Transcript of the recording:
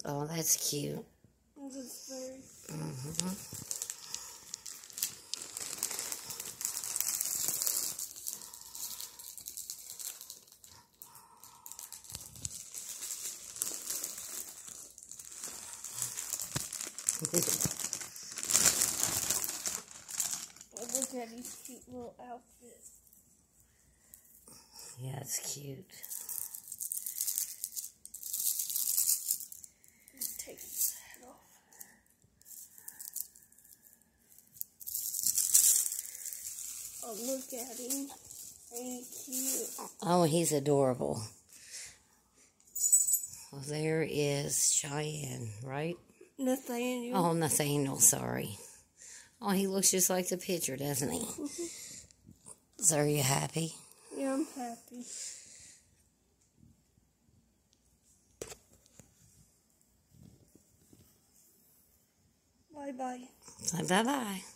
Oh, that's cute. This is very... Look at his cute little outfit. Yeah, it's cute. Take his head off. Oh, look at him. Ain't he cute? Oh, he's adorable. Well, there is Cheyenne, right? Nathaniel. Oh, Nathaniel, sorry. Oh, he looks just like the picture, doesn't he? So are you happy? Yeah, I'm happy. Bye-bye. Bye-bye.